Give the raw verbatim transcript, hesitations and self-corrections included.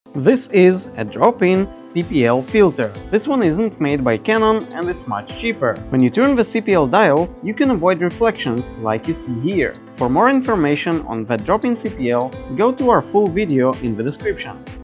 This is a drop-in C P L filter. This one isn't made by Canon and it's much cheaper. When you turn the C P L dial, you can avoid reflections like you see here. For more information on the drop-in C P L, go to our full video in the description.